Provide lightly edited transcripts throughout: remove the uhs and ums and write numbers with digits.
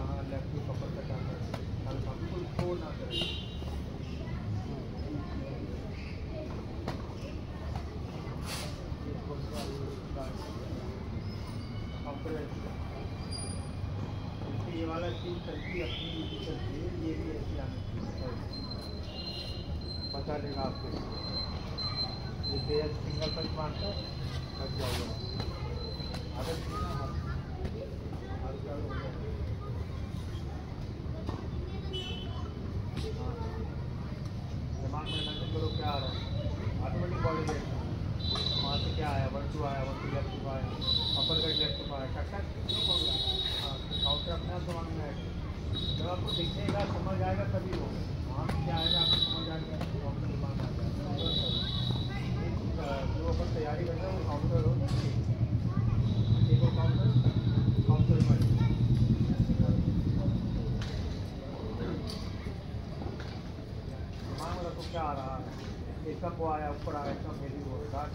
कहाँ left to Kapoor का जाना है, बिल्कुल शो ना करें। ये वाला चीज चलती अपनी चलती है, ये भी ऐसी आनी बता देगा आपको। ये बेहद सिंगल पंच मारता है बच जाओगे। आदत थी ना हल्का हो गया। हाँ दिमाग में नजर करो क्या आ रहा है, ऑटोमेटिक बॉडी देखना वहाँ से क्या आया, 1 2 आया, 1 2 लेफ्ट टू आया, अपर कट लेफ्ट टू आया, टक टक हाँ काउंटर अपने आप दिमाग में आएगा। जब आपको दिखेगा समझ आएगा तभी वो वहाँ से क्या आएगा आपको समझ आएगा, काउंटर दिमाग में आ जाएगा। जो अपन तैयारी कर रहे हैं वो काउंटर हो, एक और काउंटर में दिमाग में रखो क्या आ रहा है, एकदम वो आया ऊपर आया एकदम मेरी वो डार्क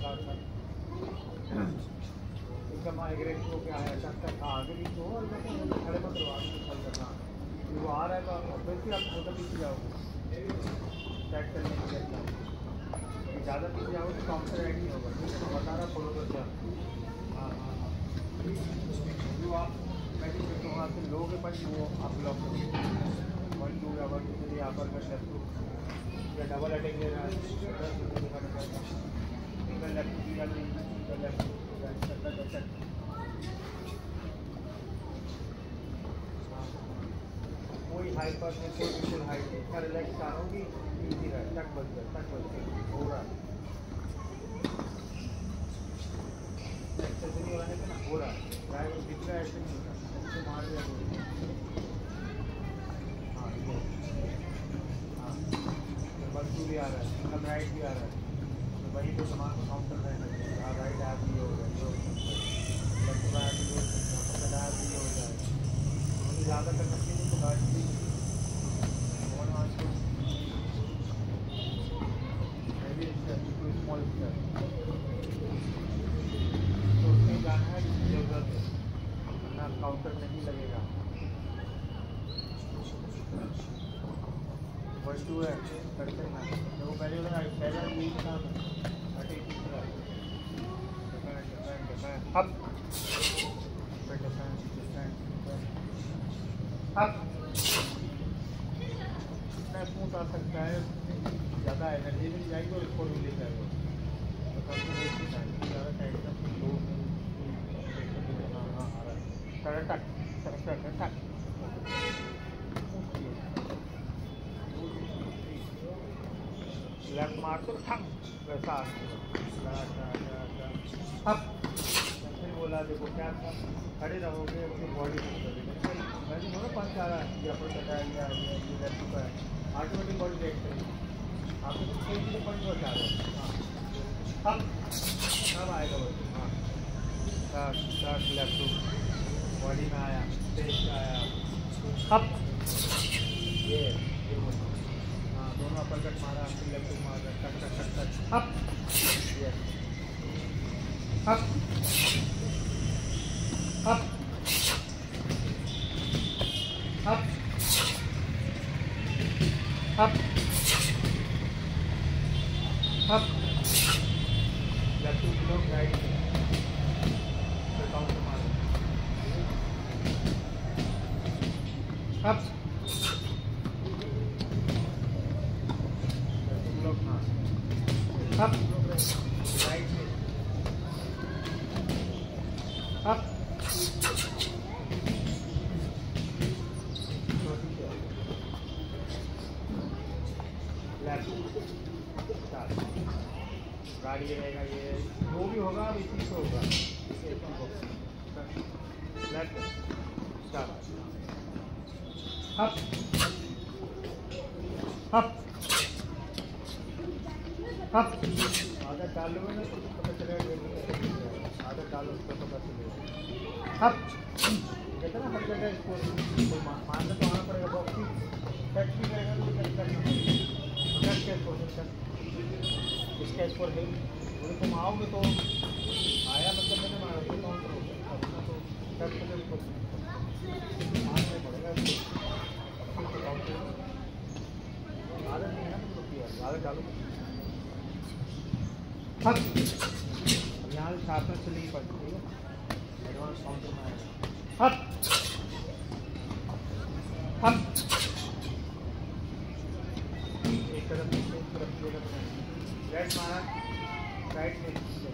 एकदम एग्रेसिव हो के आया टक आगे भी तो और खड़े मत रहो, आगे चल करना वो आ रहा है तो ऑब्वियसली आप छोटा पीछे जाओगे सेट करने के लिए। ज़्यादा पीछे जाओगे तो काउंटर ऐड नहीं होगा, ठीक है मैं बता रहा फॉलो करके हाँ जो आप मैजिक करते हो वहाँ से लोगे पंच वो आप ब्लॉक करोगे 1 2 या 1 2 के लिए यहाँ पर कर लेफ्ट टू या डबल अटैक ले रहा है सिंगल लेफ्ट टू या सिंगल लेफ्ट कोई हाइपर में कोई बिल्कुल हाइट है, इसका रिलैक्स चाहोगी इजी रहा है, टक बच गया हो रहा है नहीं होने का ना हो रहा है चाहे वो दिख रहा है ऐसे नहीं होता ऐसे मार दिया हाँ ये हाँ बस टू भी आ रहा है सिंगल राइट भी आ रहा है तो वही तो सामान को काउंटर रहना चाहिए। राइट ऐप भी हो गया लेफ्ट बैक भी हो सकता है भी हो जाएगा मुझे ज़्यादा करना चाहिए तो गाड़ी भी स्मॉल तो उसमें जाना है जिसकी ज़रूरत है वरना काउंटर नहीं लगेगा। 1 2 है करते हैं तो वो पहले यही काम अब इतना स्मूथ आ सकता है, ज़्यादा एनर्जी मिल जाएगी और इसको भी ले जाएगा ज़्यादा टाइट लो लेफ्ट मार तो वैसा अब फिर बोला देखो क्या था खड़े रहोगे अपनी बॉडी को करेंगे मैं भी बोला 5 आ रहा है या फिर बताया ये लेफ्ट का है ऑटोमेटिक बॉडी देख करेंगे आपको तो कोई भी पॉइंट बचा रहे हैं अब आएगा बस हाँ शर्ट लेफ्ट टू बॉडी में आया पेज में आया अब ये हाँ दोनों अपर कट मारा फिर लेफ्ट टू मारा टक अब ये अब left two kilo right counter मारो अब up, right, up, left, start, गाड़ी रहेगा ये जो भी होगा इसी से होगा left start up, up, up, आधा डालो ना तो पता चलेगा आधा डालो तो पता चलेगा अब कहते ना हर जगह इसको मानना तो आना पड़ेगा बॉक्सिंग टच भी करेगा तो टच करना टच कैच पोजीशन स्केच फॉर हिल तो तुम आओगे तो आया मतलब मैंने मारा तो काउंटर हो गया अपना तो टच करके मारना पड़ेगा। जाएगा। आदत नहीं है ना तुम लोग की, आदत डालो। हट, यहाँ से शार्पनेस से नहीं पड़ती, ठीक है? एडवांस काउंटर में आएगा। हट हट, एक तरफ राइट मारा, राइट में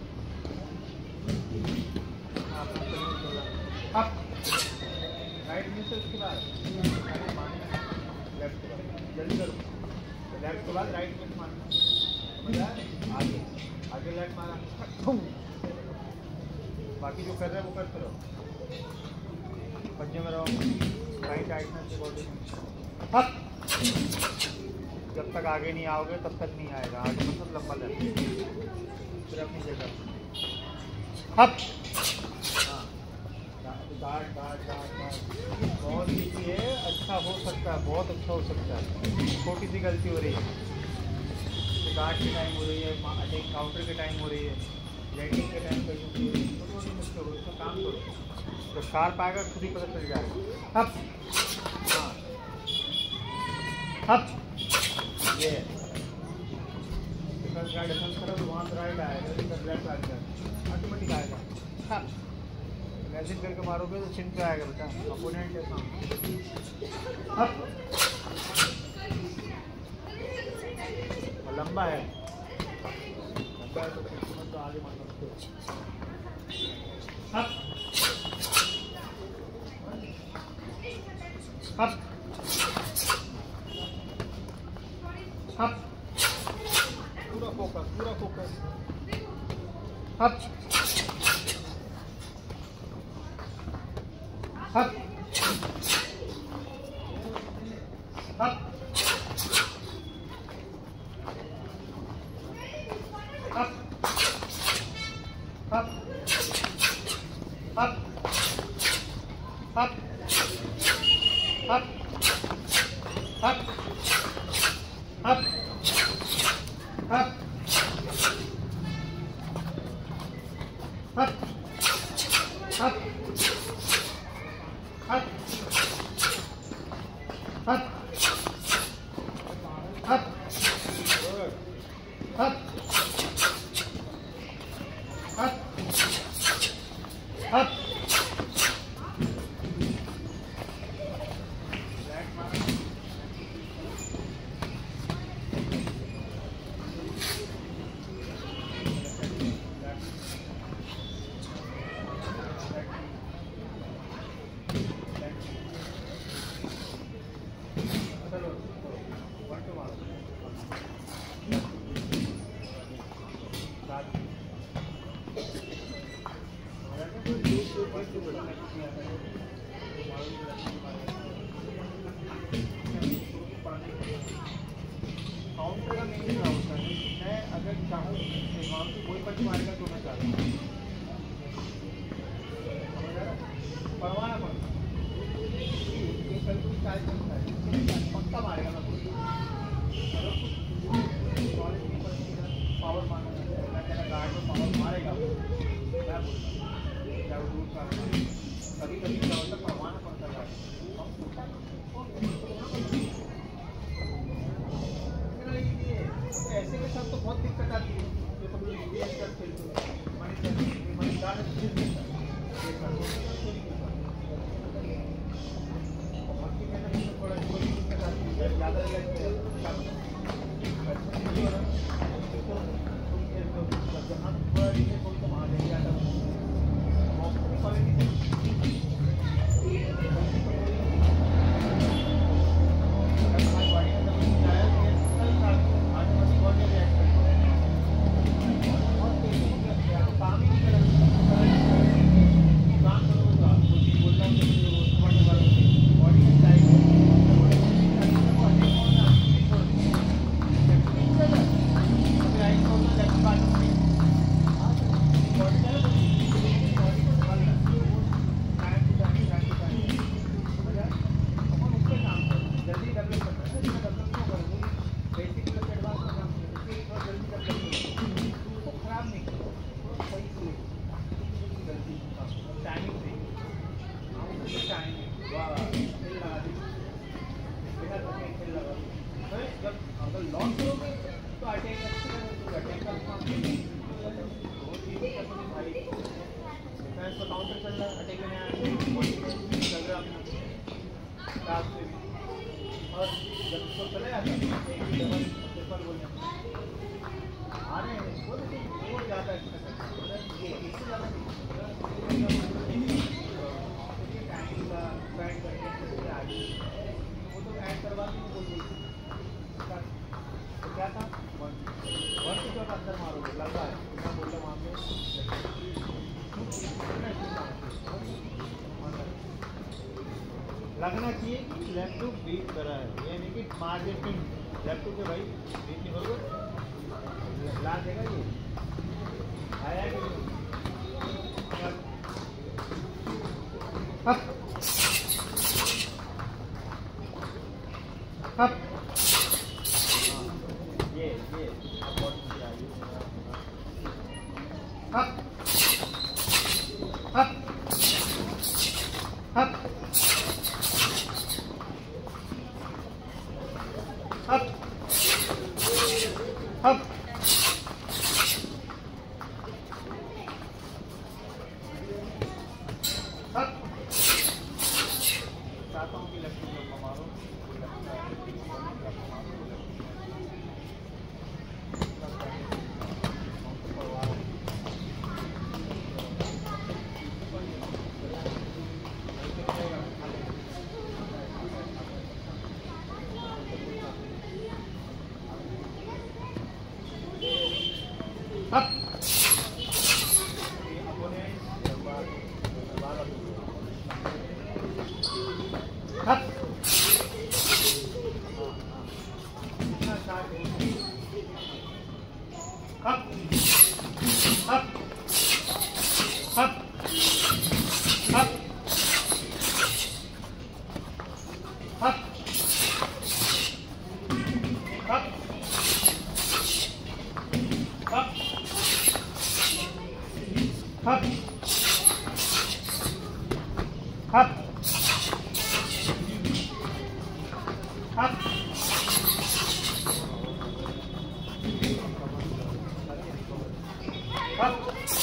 अप, राइट में से उसके बाद लेफ्ट के बाद जल्दी करो, लेफ्ट के बाद राइट में मारना, आगे आगे लेफ्ट मारा, बाकी जो कर रहे हैं वो करते रहो, पंजे में रहो, राइट टाइटनेस से बॉडी में। हट, जब तक आगे नहीं आओगे तब तक नहीं आएगा, आगे मतलब लंबा लेफ्ट, फिर अपनी जगह। हट, गार्ड गार्ड गार्ड गार्ड, बहुत ईजी है, अच्छा हो सकता है, बहुत अच्छा हो सकता है। छोटी सी गलती हो रही है, गार्ड के टाइम हो रही है, अटैक काउंटर के टाइम हो रही है, लैंडिंग के टाइम पर छोटी छोटी मुश्किल हो, इसका काम करो, तो शार्प आएगा खुद ही पता चल जाएगा। अब हाँ अब ये गार्ड डिफेंस करो तो वहाँ से राइट आएगा, इधर लेफ्ट आएगा, ऑटोमेटिक आएगा। हाँ मैजिक करके मारोगे तो चिन पे आएगा बेटा, अपोनेंट है सामने। अब लंबा है, लंबा है तो फिर तो आगे मार सकते हो। अब अब अब पूरा फोकस, पूरा फोकस। अब अब अब up, up, up, up, up, up, up, up, up, up, up, up, up, up, up, up, counter का नहीं होता है, मैं अगर चाहूँ वहाँ से कोई पंच मारेगा तो मैं चाहता हूँ, परवाह ना पड़ता, पक्का मारेगा ना कोई, पावर मारना मैं कहना गार्ड में पावर मारेगा, मैं बोलता क्या वो दूर का कभी कभी क्या होता है, परवाह ना पड़ता गार्ड। ऐसे के साथ तो बहुत दिक्कत आती है, जो तुम लोग खेलते हो, ज़्यादा लगना चाहिए कि लेफ्ट टू बीट कर रहा है, ये नहीं कि मार्जिन लेफ्ट टू के भाई बीट नहीं करोगे ला देगा ये आया कि अप अप ये बहुत up up up up, up, up. चाहता हूँ कि लेफ्ट में मारो, up, up, up, up, up, up, up, up, up. Up, up, up, up,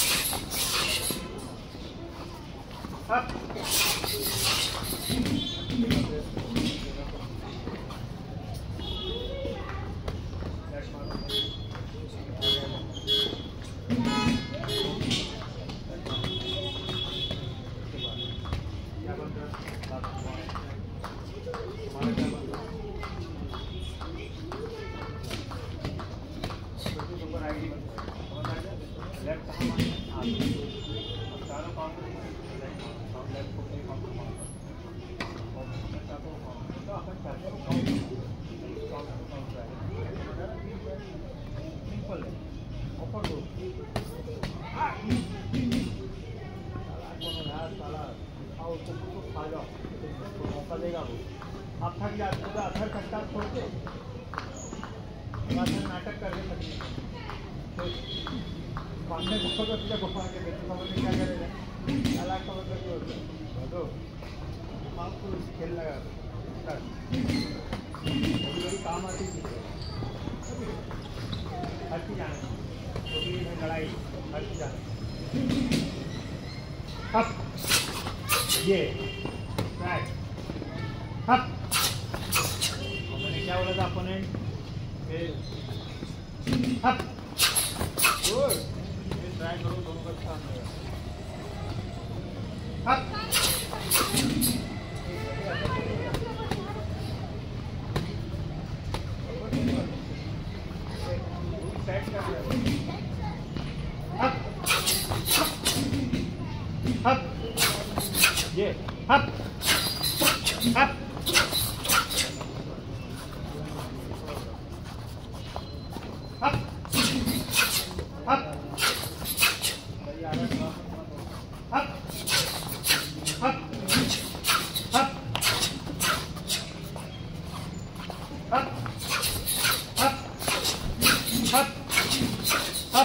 up, आप थक जाते हो अधर कट्टा छोड़ के नाटक करके सकते सामने घुमा के देखो समझ क्या करेगा अलग समझ होता है आपको खेल लगा कभी काम आती थी हर चीज आना लड़ाई हर चीज आना अब ये राइट अब मैंने क्या बोला था अपोनेंट अब गुड ट्राई करो दोनों का अच्छा अब up, yeah, up, up, up, up, up, up, up, up, up, up, up.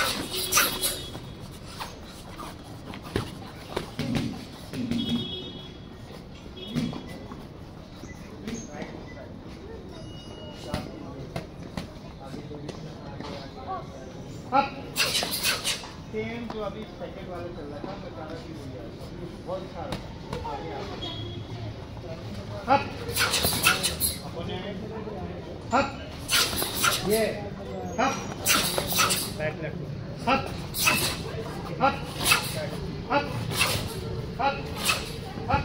अब सेम जो अभी सेकंड वाला चल रहा था बेचारा की हुई है बहुत अच्छा आगे अब अब ये अब बैक लेफ्ट अब अब अब अब अब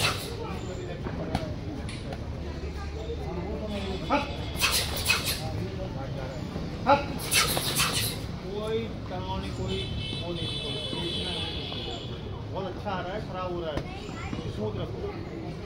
अब कोई तनाव नहीं कोई वो नहीं बहुत अच्छा आ रहा है खराब हो रहा है स्मूथ रखो